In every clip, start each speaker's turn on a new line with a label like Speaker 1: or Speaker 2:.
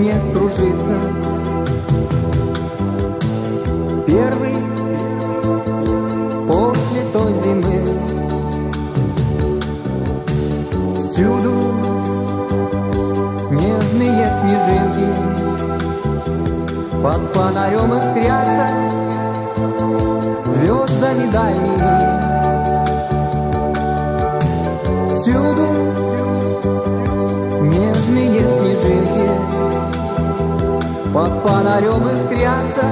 Speaker 1: снег кружится. Первый после той зимы. Всюду нежные снежинки под фонарем искрятся звездами дальними. Всюду нежные снежинки под фонарем искрятся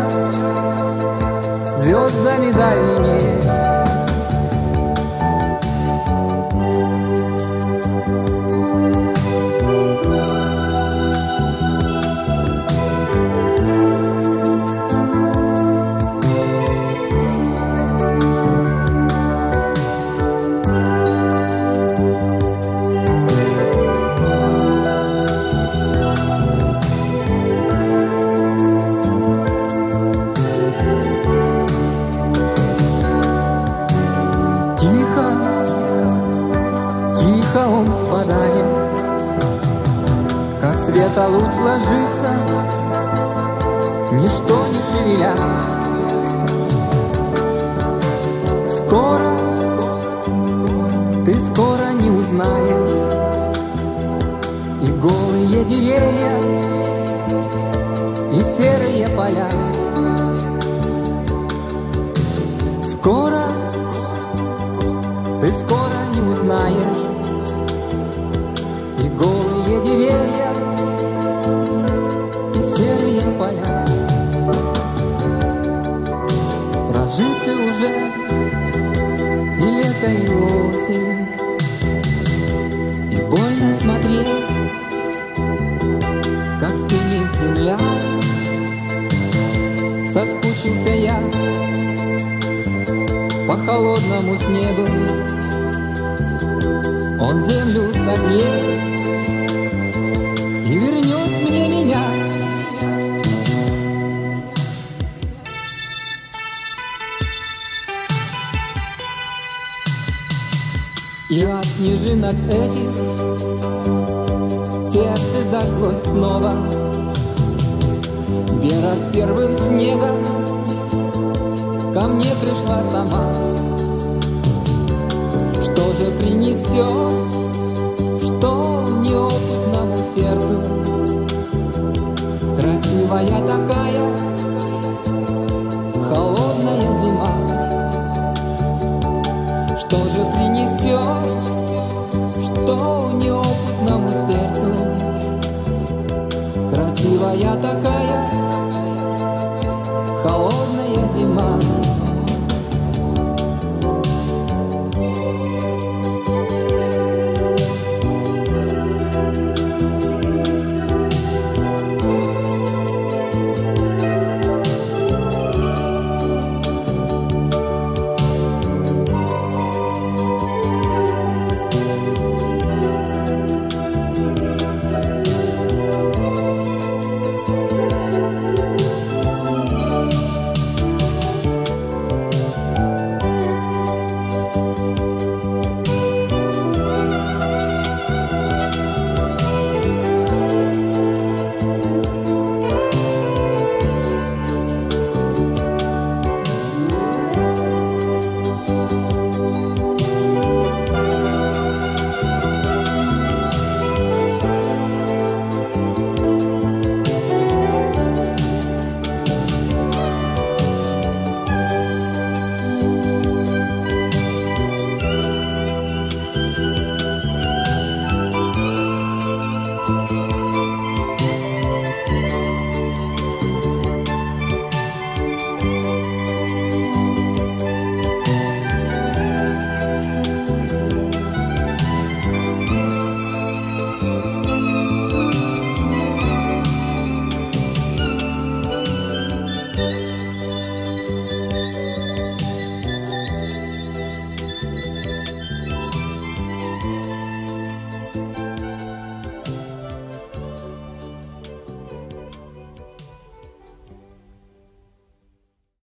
Speaker 1: звездами дальними. Тихо он спадает, как света луч ложится, ничто не шевеля. Скоро, ты скоро не узнаешь и голые деревья, и серые поля. Скоро, ты скоро не узнаешь и голые деревья, и серые поля. Прожиты уже и лето, и осень, и больно смотреть, как стынет земля. Соскучился я по холодному снегу, он землю согреет и вернет мне меня. И от снежинок этих сердце зажглось снова. Вера с первым снегом ко мне пришла сама. Что же принесет, что неопытному сердцу красивая такая